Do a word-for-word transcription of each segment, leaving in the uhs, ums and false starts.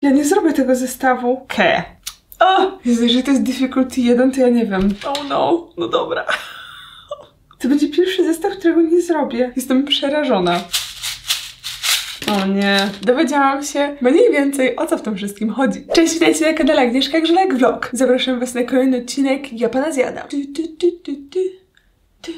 Ja nie zrobię tego zestawu. Ke. O! Jezu, jeżeli to jest difficulty jeden, to ja nie wiem. Oh no. No dobra. To będzie pierwszy zestaw, którego nie zrobię. Jestem przerażona. O nie. Dowiedziałam się mniej więcej, o co w tym wszystkim chodzi. Cześć, witajcie na kanale Agnieszka Grzelak Vlog. Zapraszam was na kolejny odcinek Ja Pana Zjadam. Ty, ty, ty, ty, ty, ty.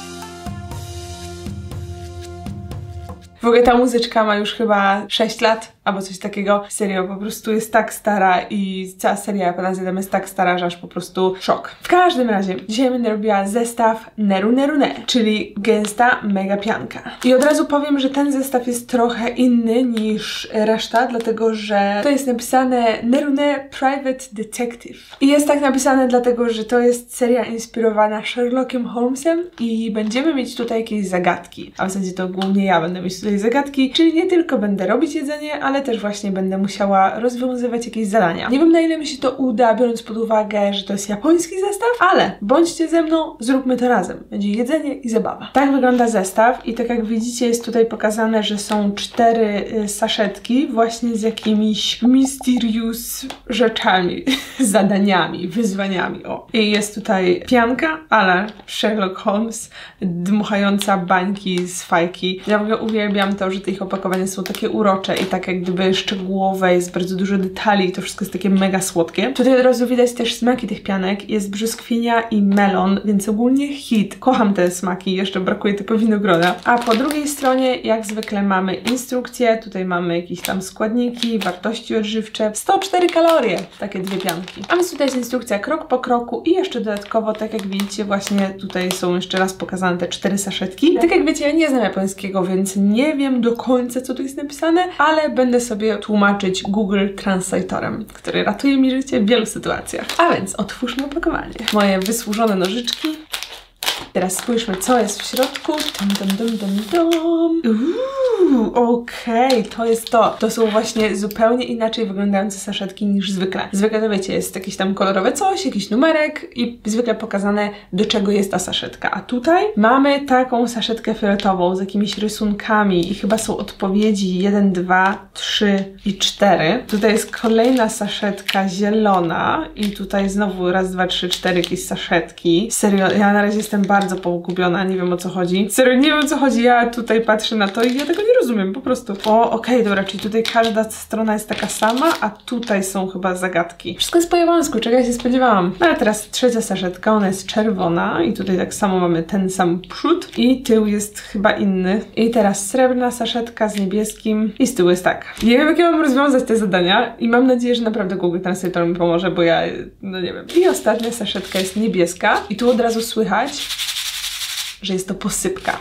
W ogóle ta muzyczka ma już chyba sześć lat, albo coś takiego. Serio, po prostu jest tak stara i cała seria Ja Pana Zjadam jest tak stara, że aż po prostu szok. W każdym razie, dzisiaj będę robiła zestaw Neru Neru Ne, czyli gęsta mega pianka. I od razu powiem, że ten zestaw jest trochę inny niż reszta, dlatego że to jest napisane Neru Ne Private Detective. I jest tak napisane dlatego, że to jest seria inspirowana Sherlockiem Holmesem i będziemy mieć tutaj jakieś zagadki. A w zasadzie to głównie ja będę mieć tutaj zagadki, czyli nie tylko będę robić jedzenie, ale też właśnie będę musiała rozwiązywać jakieś zadania. Nie wiem, na ile mi się to uda, biorąc pod uwagę, że to jest japoński zestaw, ale bądźcie ze mną, zróbmy to razem. Będzie jedzenie i zabawa. Tak wygląda zestaw i tak jak widzicie, jest tutaj pokazane, że są cztery y, saszetki właśnie z jakimiś mysterious rzeczami, zadaniami, wyzwaniami. O. I jest tutaj pianka, ale Sherlock Holmes, dmuchająca bańki z fajki. Ja w ogóle uwielbiam to, że te ich opakowania są takie urocze i tak jak gdyby szczegółowe, jest bardzo dużo detali i to wszystko jest takie mega słodkie. Tutaj od razu widać też smaki tych pianek. Jest brzoskwinia i melon, więc ogólnie hit. Kocham te smaki, jeszcze brakuje tylko winogrona. A po drugiej stronie jak zwykle mamy instrukcję, tutaj mamy jakieś tam składniki, wartości odżywcze, sto cztery kalorie, takie dwie pianki. A więc tutaj jest instrukcja krok po kroku i jeszcze dodatkowo, tak jak widzicie, właśnie tutaj są jeszcze raz pokazane te cztery saszetki. Tak jak wiecie, ja nie znam japońskiego, więc nie wiem do końca, co tu jest napisane, ale będę sobie tłumaczyć Google Translatorem, który ratuje mi życie w wielu sytuacjach. A więc otwórzmy opakowanie. Moje wysłużone nożyczki. Teraz spójrzmy, co jest w środku. Dum, dum, dum, dum, dum. Uuu, okej, okay, to jest to. To są właśnie zupełnie inaczej wyglądające saszetki niż zwykle. Zwykle to wiecie, jest jakieś tam kolorowe coś, jakiś numerek i zwykle pokazane, do czego jest ta saszetka. A tutaj mamy taką saszetkę fioletową z jakimiś rysunkami i chyba są odpowiedzi jeden, dwa, trzy i cztery. Tutaj jest kolejna saszetka zielona i tutaj znowu raz, dwa, trzy, cztery jakieś saszetki. Serio, ja na razie jestem bardzo pogubiona, nie wiem o co chodzi. Serio, nie wiem o co chodzi, ja tutaj patrzę na to i ja tego nie rozumiem, po prostu. O, okej, okay, dobra, czyli tutaj każda strona jest taka sama, a tutaj są chyba zagadki. Wszystko jest po japońsku, czego ja się spodziewałam. No ale teraz trzecia saszetka, ona jest czerwona i tutaj tak samo mamy ten sam przód i tył jest chyba inny. I teraz srebrna saszetka z niebieskim i z tyłu jest tak. Nie wiem, jak ja mam rozwiązać te zadania i mam nadzieję, że naprawdę Google Translator mi pomoże, bo ja, no nie wiem. I ostatnia saszetka jest niebieska i tu od razu słychać, że jest to posypka.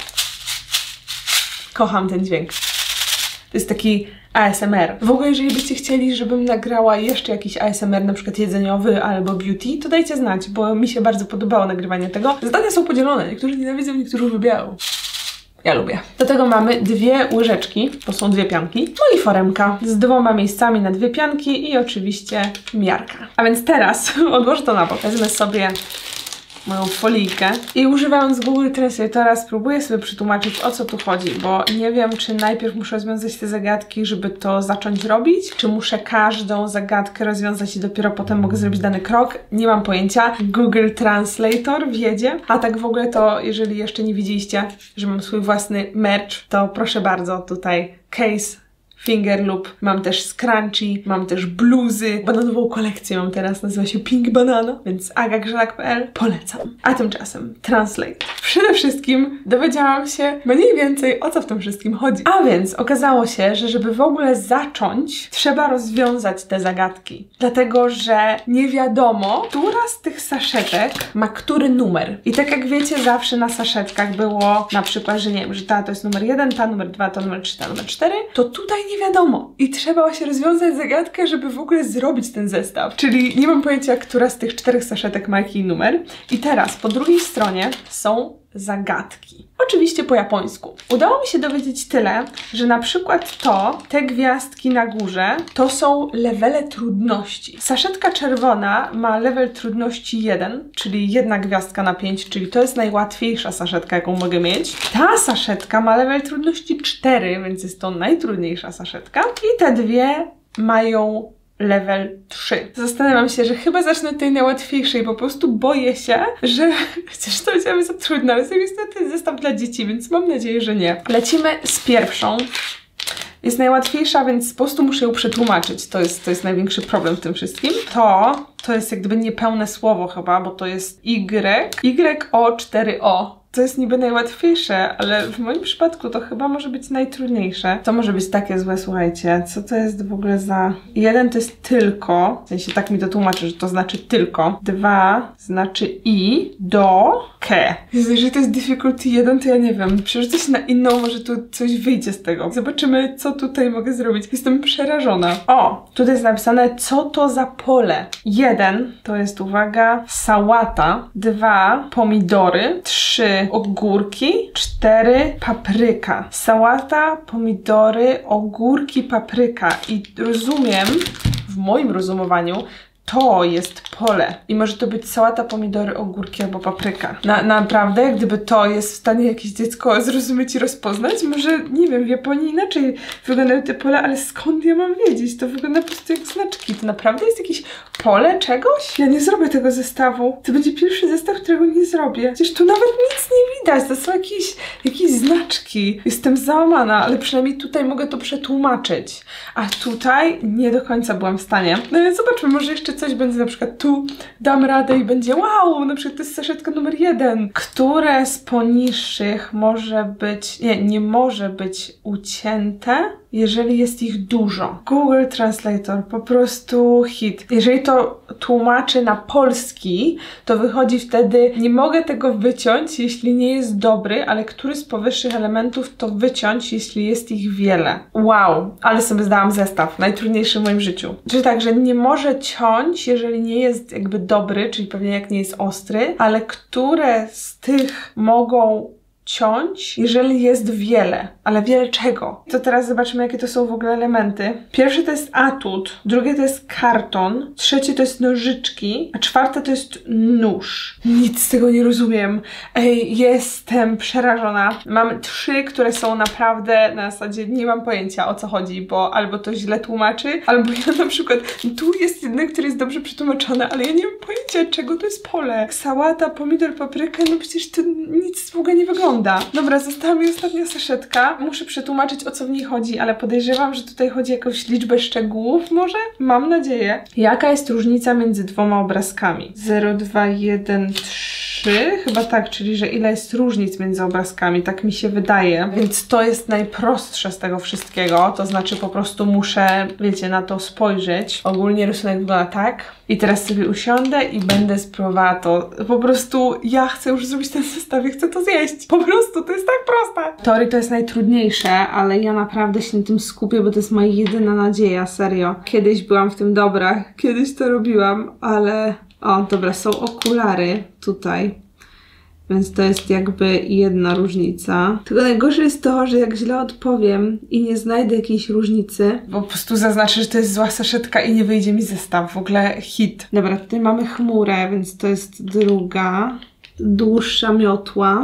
Kocham ten dźwięk. To jest taki A S M R. W ogóle, jeżeli byście chcieli, żebym nagrała jeszcze jakiś A S M R, na przykład jedzeniowy albo beauty, to dajcie znać, bo mi się bardzo podobało nagrywanie tego. Zadania są podzielone. Niektórzy nienawidzą, niektórzy lubią. Ja lubię. Do tego mamy dwie łyżeczki, to są dwie pianki, no i foremka z dwoma miejscami na dwie pianki i oczywiście miarka. A więc teraz odłożę to na bok. Wezmę sobie moją folijkę i używając Google Translatora spróbuję sobie przetłumaczyć, o co tu chodzi, bo nie wiem, czy najpierw muszę rozwiązać te zagadki, żeby to zacząć robić, czy muszę każdą zagadkę rozwiązać i dopiero potem mogę zrobić dany krok. Nie mam pojęcia. Google Translator wiedzie. A tak w ogóle to, jeżeli jeszcze nie widzieliście, że mam swój własny merch, to proszę bardzo, tutaj case Finger Loop, mam też scrunchie, mam też bluzy, bananową kolekcję mam teraz, nazywa się Pink Banana, więc aga grzelak kropka p l polecam. A tymczasem Translate. Przede wszystkim dowiedziałam się mniej więcej, o co w tym wszystkim chodzi. A więc okazało się, że żeby w ogóle zacząć, trzeba rozwiązać te zagadki. Dlatego, że nie wiadomo, która z tych saszetek ma który numer. I tak jak wiecie, zawsze na saszetkach było na przykład, że nie wiem, że ta to jest numer jeden, ta numer dwa, ta numer trzy, ta numer cztery, to tutaj nie wiadomo. I trzeba właśnie rozwiązać zagadkę, żeby w ogóle zrobić ten zestaw. Czyli nie mam pojęcia, która z tych czterech saszetek ma jaki numer. I teraz po drugiej stronie są zagadki. Oczywiście po japońsku. Udało mi się dowiedzieć tyle, że na przykład to, te gwiazdki na górze, to są levele trudności. Saszetka czerwona ma level trudności jeden, czyli jedna gwiazdka na pięć, czyli to jest najłatwiejsza saszetka, jaką mogę mieć. Ta saszetka ma level trudności cztery, więc jest to najtrudniejsza saszetka. I te dwie mają level trzy. Zastanawiam się, że chyba zacznę od tej najłatwiejszej, po prostu boję się, że chociaż to będzie za trudne, ale jest to zestaw dla dzieci, więc mam nadzieję, że nie. Lecimy z pierwszą. Jest najłatwiejsza, więc po prostu muszę ją przetłumaczyć. To jest, to jest największy problem w tym wszystkim. To, to jest jak gdyby niepełne słowo chyba, bo to jest Y, Y O cztery O. To jest niby najłatwiejsze, ale w moim przypadku to chyba może być najtrudniejsze. To może być takie złe, słuchajcie. Co to jest w ogóle za... Jeden to jest tylko, w sensie tak mi to tłumaczy, że to znaczy tylko. Dwa znaczy i, do, ke. Jezu, jeżeli to jest difficulty jeden, to ja nie wiem. Przerzucę się na inną, może tu coś wyjdzie z tego. Zobaczymy, co tutaj mogę zrobić. Jestem przerażona. O, tutaj jest napisane, co to za pole. Jeden to jest, uwaga, sałata. Dwa, pomidory. Trzy, ogórki. Cztery, papryka. Sałata, pomidory, ogórki, papryka. I rozumiem, w moim rozumowaniu, to jest pole. I może to być sałata, pomidory, ogórki albo papryka. Na, naprawdę, gdyby to jest w stanie jakieś dziecko zrozumieć i rozpoznać, może, nie wiem, w Japonii inaczej wyglądają te pola, ale skąd ja mam wiedzieć? To wygląda po prostu jak znaczki. To naprawdę jest jakieś pole czegoś? Ja nie zrobię tego zestawu. To będzie pierwszy zestaw, którego nie zrobię. Przecież tu nawet nic nie widać. To są jakieś, jakieś znaczki. Jestem załamana, ale przynajmniej tutaj mogę to przetłumaczyć. A tutaj nie do końca byłam w stanie. No więc zobaczmy, może jeszcze coś będzie na przykład tu, dam radę i będzie wow, na przykład to jest saszetka numer jeden. Które z poniższych może być, nie, nie może być ucięte, jeżeli jest ich dużo. Google Translator, po prostu hit. Jeżeli to tłumaczy na polski, to wychodzi wtedy, nie mogę tego wyciąć, jeśli nie jest dobry, ale który z powyższych elementów to wyciąć, jeśli jest ich wiele. Wow, ale sobie zdałam zestaw, najtrudniejszy w moim życiu. Czyli tak, że nie może ciąć, jeżeli nie jest jakby dobry, czyli pewnie jak nie jest ostry, ale które z tych mogą ciąć, jeżeli jest wiele. Ale wiele czego? To teraz zobaczymy, jakie to są w ogóle elementy. Pierwszy to jest atut, drugie to jest karton, trzecie to jest nożyczki, a czwarte to jest nóż. Nic z tego nie rozumiem. Ej, jestem przerażona. Mam trzy, które są naprawdę na zasadzie nie mam pojęcia, o co chodzi, bo albo to źle tłumaczy, albo ja na przykład tu jest jeden, który jest dobrze przetłumaczony, ale ja nie mam pojęcia, czego to jest pole. Sałata, pomidor, papryka, no przecież to nic w ogóle nie wygląda. Dobra, została mi ostatnia saszetka. Muszę przetłumaczyć, o co w niej chodzi, ale podejrzewam, że tutaj chodzi o jakąś liczbę szczegółów może? Mam nadzieję. Jaka jest różnica między dwoma obrazkami? zero, dwa, jeden, trzy? Chyba tak, czyli że ile jest różnic między obrazkami, tak mi się wydaje. Więc to jest najprostsze z tego wszystkiego, to znaczy po prostu muszę, wiecie, na to spojrzeć. Ogólnie rysunek wygląda tak. I teraz sobie usiądę i będę spróbowała to. Po prostu ja chcę już zrobić ten zestaw i chcę to zjeść. Po prostu, to jest tak proste. W teorii to jest najtrudniejsze, ale ja naprawdę się na tym skupię, bo to jest moja jedyna nadzieja, serio. Kiedyś byłam w tym dobra, kiedyś to robiłam, ale... O, dobra, są okulary tutaj. Więc to jest jakby jedna różnica. Tylko najgorsze jest to, że jak źle odpowiem i nie znajdę jakiejś różnicy, bo po prostu zaznaczę, że to jest zła saszetka i nie wyjdzie mi zestaw. W ogóle hit. Dobra, tutaj mamy chmurę, więc to jest druga. Dłuższa miotła.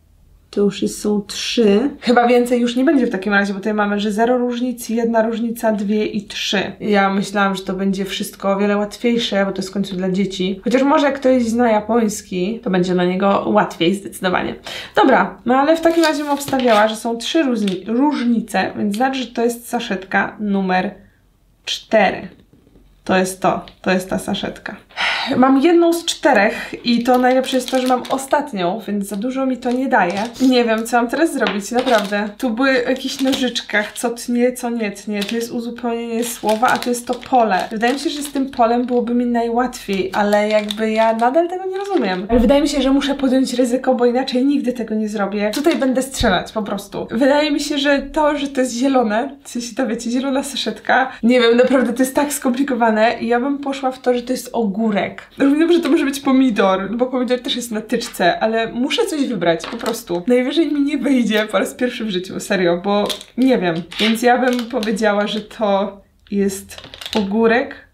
To już jest, są trzy. Chyba więcej już nie będzie w takim razie, bo tutaj mamy, że zero różnic, jedna różnica, dwie i trzy. Ja myślałam, że to będzie wszystko o wiele łatwiejsze, bo to jest w końcu dla dzieci. Chociaż może jak ktoś zna japoński, to będzie dla niego łatwiej zdecydowanie. Dobra, no ale w takim razie bym obstawiała, że są trzy różnice, więc znaczy, że to jest saszetka numer cztery. To jest to, to jest ta saszetka. Mam jedną z czterech i to najlepsze jest to, że mam ostatnią, więc za dużo mi to nie daje. Nie wiem, co mam teraz zrobić, naprawdę. Tu były w jakichś nożyczkach, co tnie, co nie tnie. Tu jest uzupełnienie słowa, a tu jest to pole. Wydaje mi się, że z tym polem byłoby mi najłatwiej, ale jakby ja nadal tego nie rozumiem. Ale wydaje mi się, że muszę podjąć ryzyko, bo inaczej nigdy tego nie zrobię. Tutaj będę strzelać po prostu. Wydaje mi się, że to, że to jest zielone, w sensie to wiecie, zielona saszetka, nie wiem, naprawdę to jest tak skomplikowane i ja bym poszła w to, że to jest ogórek. Rozumiem, że to może być pomidor, bo pomidor też jest na tyczce, ale muszę coś wybrać, po prostu. Najwyżej mi nie wyjdzie po raz pierwszy w życiu, serio, bo nie wiem. Więc ja bym powiedziała, że to jest ogórek,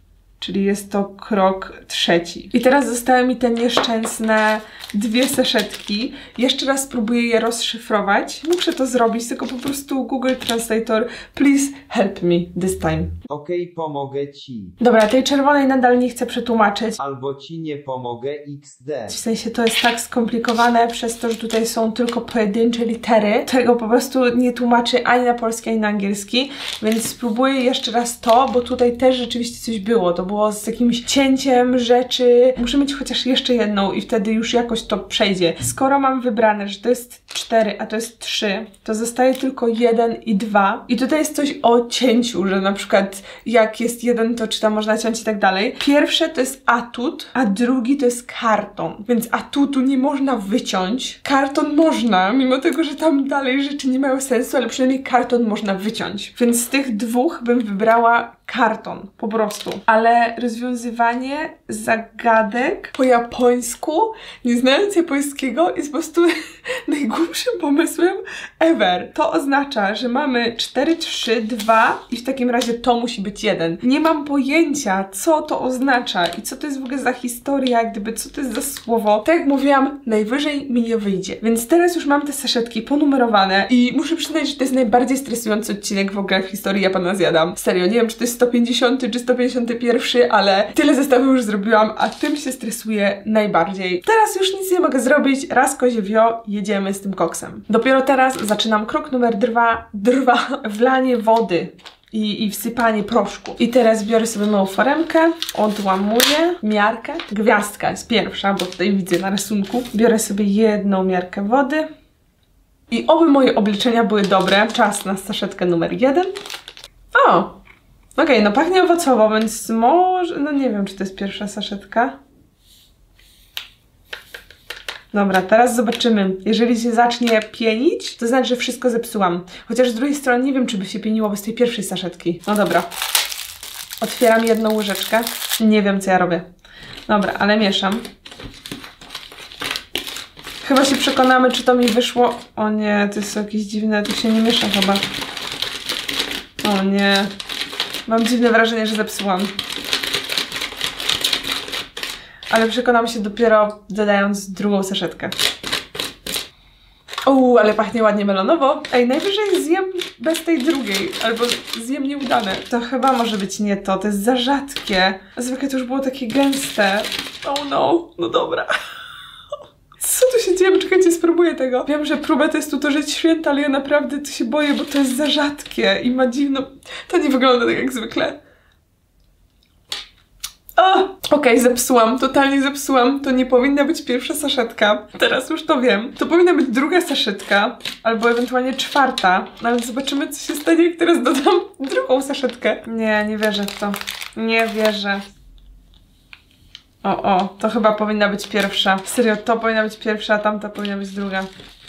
czyli jest to krok trzeci. I teraz zostały mi te nieszczęsne dwie saszetki. Jeszcze raz spróbuję je rozszyfrować. Muszę to zrobić, tylko po prostu Google Translator, please help me this time. Okej, okay, pomogę ci. Dobra, tej czerwonej nadal nie chcę przetłumaczyć. Albo ci nie pomogę iks de. W sensie to jest tak skomplikowane przez to, że tutaj są tylko pojedyncze litery. Tego po prostu nie tłumaczy ani na polski, ani na angielski. Więc spróbuję jeszcze raz to, bo tutaj też rzeczywiście coś było. To było z jakimś cięciem rzeczy. Muszę mieć chociaż jeszcze jedną i wtedy już jakoś to przejdzie. Skoro mam wybrane, że to jest cztery, a to jest trzy, to zostaje tylko jeden i dwa. I tutaj jest coś o cięciu, że na przykład jak jest jeden, to czy tam można ciąć i tak dalej. Pierwsze to jest atut, a drugi to jest karton. Więc atutu nie można wyciąć. Karton można, mimo tego, że tam dalej rzeczy nie mają sensu, ale przynajmniej karton można wyciąć. Więc z tych dwóch bym wybrała karton, po prostu. Ale rozwiązywanie zagadek po japońsku, nie znając japońskiego, jest po prostu najgłupszym pomysłem ever. To oznacza, że mamy cztery, trzy, dwa i w takim razie to musi być jeden. Nie mam pojęcia, co to oznacza i co to jest w ogóle za historia, jak gdyby, co to jest za słowo. Tak jak mówiłam, najwyżej mi nie wyjdzie. Więc teraz już mam te saszetki ponumerowane i muszę przyznać, że to jest najbardziej stresujący odcinek w ogóle w historii Ja Pana Zjadam. Serio, nie wiem, czy to jest sto pięćdziesiąty czy sto pięćdziesiąty pierwszy, ale tyle zestawów już zrobiłam, a tym się stresuję najbardziej. Teraz już nic nie mogę zrobić, raz kozie wio, jedziemy z tym koksem. Dopiero teraz zaczynam krok numer dwa, drwa, wlanie wody. I, i wsypanie proszku. I teraz biorę sobie małą foremkę, odłamuję miarkę. Gwiazdka jest pierwsza, bo tutaj widzę na rysunku. Biorę sobie jedną miarkę wody. I oby moje obliczenia były dobre. Czas na saszetkę numer jeden. O! Okej, okay, no pachnie owocowo, więc może... No nie wiem, czy to jest pierwsza saszetka. Dobra, teraz zobaczymy. Jeżeli się zacznie pienić, to znaczy, że wszystko zepsułam. Chociaż z drugiej strony nie wiem, czy by się pieniło bez tej pierwszej saszetki. No dobra. Otwieram jedną łyżeczkę. Nie wiem, co ja robię. Dobra, ale mieszam. Chyba się przekonamy, czy to mi wyszło. O nie, to jest jakieś dziwne, to się nie miesza chyba. O nie. Mam dziwne wrażenie, że zepsułam. Ale przekonam się dopiero dodając drugą saszetkę. Uuu, ale pachnie ładnie melonowo. Ej, najwyżej zjem bez tej drugiej, albo zjem nieudane. To chyba może być nie to, to jest za rzadkie. Zwykle to już było takie gęste. Oh no, no dobra. Co tu się dzieje? Czekajcie, spróbuję tego. Wiem, że próbę testu to żyć święta, ale ja naprawdę to się boję, bo to jest za rzadkie i ma dziwno... To nie wygląda tak jak zwykle. Okej, okay, zepsułam, totalnie zepsułam. To nie powinna być pierwsza saszetka. Teraz już to wiem. To powinna być druga saszetka, albo ewentualnie czwarta. No ale zobaczymy, co się stanie, jak teraz dodam drugą saszetkę. Nie, nie wierzę w to. Nie wierzę. O, o, to chyba powinna być pierwsza. Serio, to powinna być pierwsza, a tamta powinna być druga.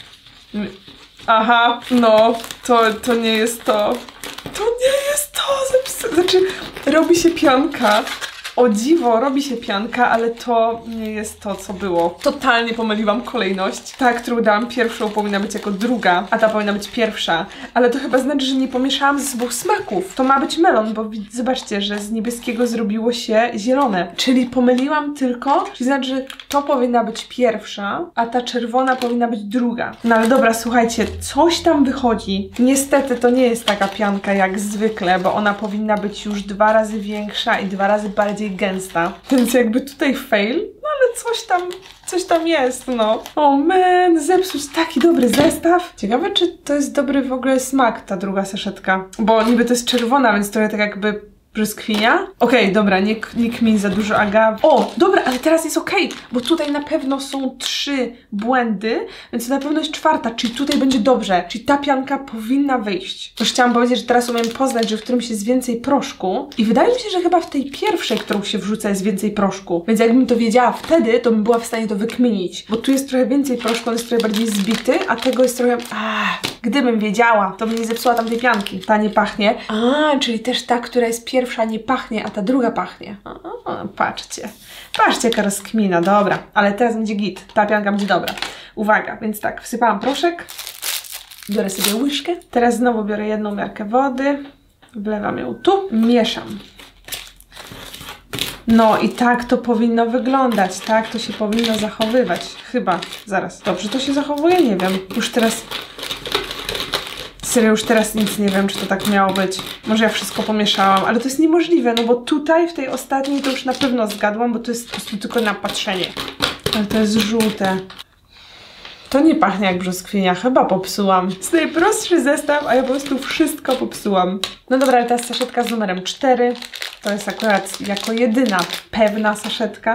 Aha, no, to, to nie jest to. To nie jest to. Zepsu... Znaczy, robi się pianka. O dziwo, robi się pianka, ale to nie jest to, co było. Totalnie pomyliłam kolejność. Ta, którą dałam pierwszą, powinna być jako druga, a ta powinna być pierwsza. Ale to chyba znaczy, że nie pomieszałam ze sobą smaków. To ma być melon, bo zobaczcie, że z niebieskiego zrobiło się zielone. Czyli pomyliłam tylko, czyli znaczy, że to powinna być pierwsza, a ta czerwona powinna być druga. No ale dobra, słuchajcie, coś tam wychodzi. Niestety to nie jest taka pianka jak zwykle, bo ona powinna być już dwa razy większa i dwa razy bardziej gęsta. Więc jakby tutaj fail, no ale coś tam, coś tam jest, no. O man, zepsuć taki dobry zestaw. Ciekawe, czy to jest dobry w ogóle smak, ta druga saszetka. Bo niby to jest czerwona, więc trochę tak jakby brzoskwinia. Okej, okay, dobra, nie, nie kmin za dużo agaw. O, dobra, ale teraz jest okej, okay, bo tutaj na pewno są trzy błędy, więc to na pewno jest czwarta, czyli tutaj będzie dobrze. Czyli ta pianka powinna wyjść. Już chciałam powiedzieć, że teraz umiem poznać, że w którymś jest więcej proszku i wydaje mi się, że chyba w tej pierwszej, którą się wrzuca, jest więcej proszku. Więc jakbym to wiedziała wtedy, to bym była w stanie to wykminić. Bo tu jest trochę więcej proszku, on jest trochę bardziej zbity, a tego jest trochę... Ah, gdybym wiedziała, to bym nie zepsuła tamtej pianki. Ta nie pachnie. A, czyli też ta, która jest pierwsza, nie pachnie, a ta druga pachnie. O, o, patrzcie. Patrzcie, jaka rozkmina. Dobra, ale teraz będzie git. Ta pianka będzie dobra. Uwaga, więc tak, wsypałam proszek. Biorę sobie łyżkę. Teraz znowu biorę jedną miarkę wody. Wlewam ją tu. Mieszam. No i tak to powinno wyglądać, tak to się powinno zachowywać. Chyba, zaraz. Dobrze to się zachowuje? Nie wiem. Już teraz... Serio, już teraz nic nie wiem, czy to tak miało być. Może ja wszystko pomieszałam, ale to jest niemożliwe, no bo tutaj, w tej ostatniej to już na pewno zgadłam, bo to jest po prostu tylko na patrzenie. Ale to jest żółte. To nie pachnie jak brzoskwinia, chyba popsułam. Jest najprostszy zestaw, a ja po prostu wszystko popsułam. No dobra, ale ta saszetka z numerem cztery. To jest akurat jako jedyna pewna saszetka.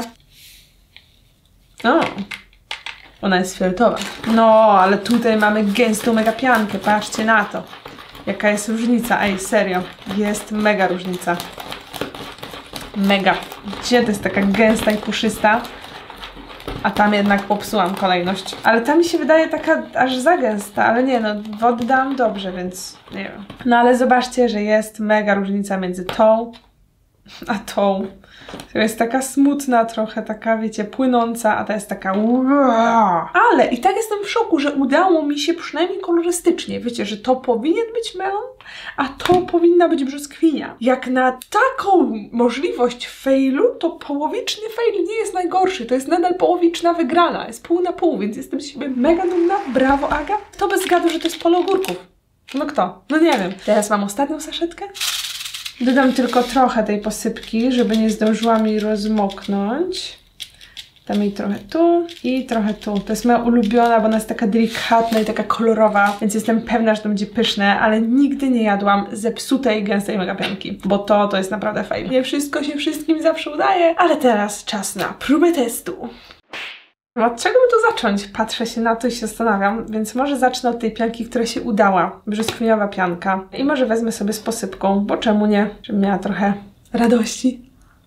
O, ona jest fioletowa. No, ale tutaj mamy gęstą mega piankę, patrzcie na to. Jaka jest różnica, ej, serio. Jest mega różnica. Mega. Gdzie to jest taka gęsta i puszysta? A tam jednak popsułam kolejność. Ale ta mi się wydaje taka aż za gęsta, ale nie no, wody dałam dobrze, więc nie wiem. No ale zobaczcie, że jest mega różnica między tą a tą. Która jest taka smutna trochę, taka wiecie, płynąca, a ta jest taka ale i tak jestem w szoku, że udało mi się przynajmniej kolorystycznie. Wiecie, że to powinien być melon, a to powinna być brzoskwinia. Jak na taką możliwość failu, to połowiczny fail nie jest najgorszy. To jest nadal połowiczna wygrana. Jest pół na pół, więc jestem z siebie mega dumna. Brawo, Aga. Kto by zgadł, że to jest pole ogórków? No kto? No nie wiem. Teraz mam ostatnią saszetkę. Dodam tylko trochę tej posypki, żeby nie zdążyła mi rozmoknąć. Dam jej trochę tu i trochę tu. To jest moja ulubiona, bo ona jest taka delikatna i taka kolorowa, więc jestem pewna, że to będzie pyszne, ale nigdy nie jadłam zepsutej, gęstej megapianki, bo to, to jest naprawdę fajne. Nie wszystko się wszystkim zawsze udaje, ale teraz czas na próbę testu. Od czego by tu zacząć? Patrzę się na to i się zastanawiam, więc może zacznę od tej pianki, która się udała. Brzoskwiniowa pianka. I może wezmę sobie z posypką, bo czemu nie? Żebym miała trochę radości.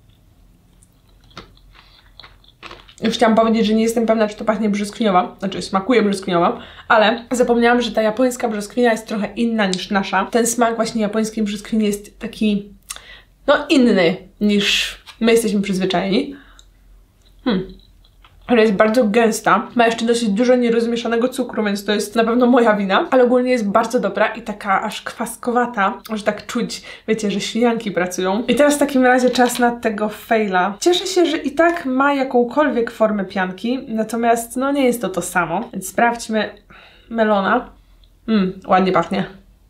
Już chciałam powiedzieć, że nie jestem pewna, czy to pachnie brzoskwiniowa, znaczy smakuje brzoskwiniowa, ale zapomniałam, że ta japońska brzoskwinia jest trochę inna niż nasza. Ten smak właśnie japońskiej brzoskwini jest taki, no inny niż my jesteśmy przyzwyczajeni. Hmm. Ale jest bardzo gęsta, ma jeszcze dosyć dużo nierozmieszanego cukru, więc to jest na pewno moja wina, ale ogólnie jest bardzo dobra i taka aż kwaskowata, że tak czuć, wiecie, że ślinianki pracują. I teraz w takim razie czas na tego faila. Cieszę się, że i tak ma jakąkolwiek formę pianki, natomiast no nie jest to to samo, więc sprawdźmy melona. Mmm, ładnie pachnie.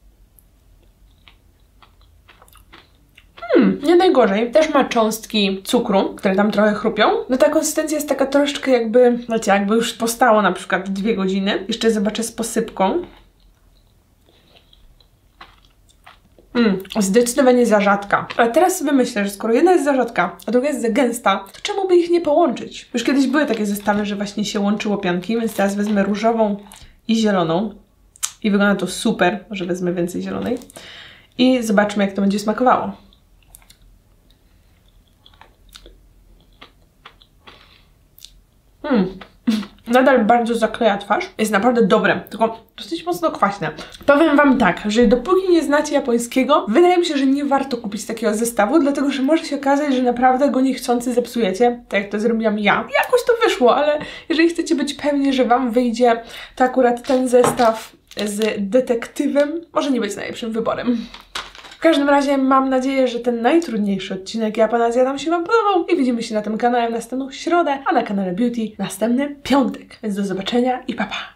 Hmm, nie najgorzej. Też ma cząstki cukru, które tam trochę chrupią. No ta konsystencja jest taka troszeczkę jakby, wiecie, jakby już postało na przykład dwie godziny. Jeszcze zobaczę z posypką. Hmm, zdecydowanie za rzadka. Ale teraz sobie myślę, że skoro jedna jest za rzadka, a druga jest za gęsta, to czemu by ich nie połączyć? Już kiedyś były takie zestawy, że właśnie się łączyło pianki, więc teraz wezmę różową i zieloną. I wygląda to super, może wezmę więcej zielonej. I zobaczmy, jak to będzie smakowało. Hmm. Nadal bardzo zakleja twarz. Jest naprawdę dobre, tylko dosyć mocno kwaśne. Powiem wam tak, że dopóki nie znacie japońskiego, wydaje mi się, że nie warto kupić takiego zestawu, dlatego że może się okazać, że naprawdę go niechcący zepsujecie, tak jak to zrobiłam ja. Jakoś to wyszło, ale jeżeli chcecie być pewni, że wam wyjdzie, to akurat ten zestaw z detektywem może nie być najlepszym wyborem. W każdym razie mam nadzieję, że ten najtrudniejszy odcinek Ja Pana Zjadam się wam podobał i widzimy się na tym kanale w następną środę, a na kanale Beauty następny piątek. Więc do zobaczenia i pa pa!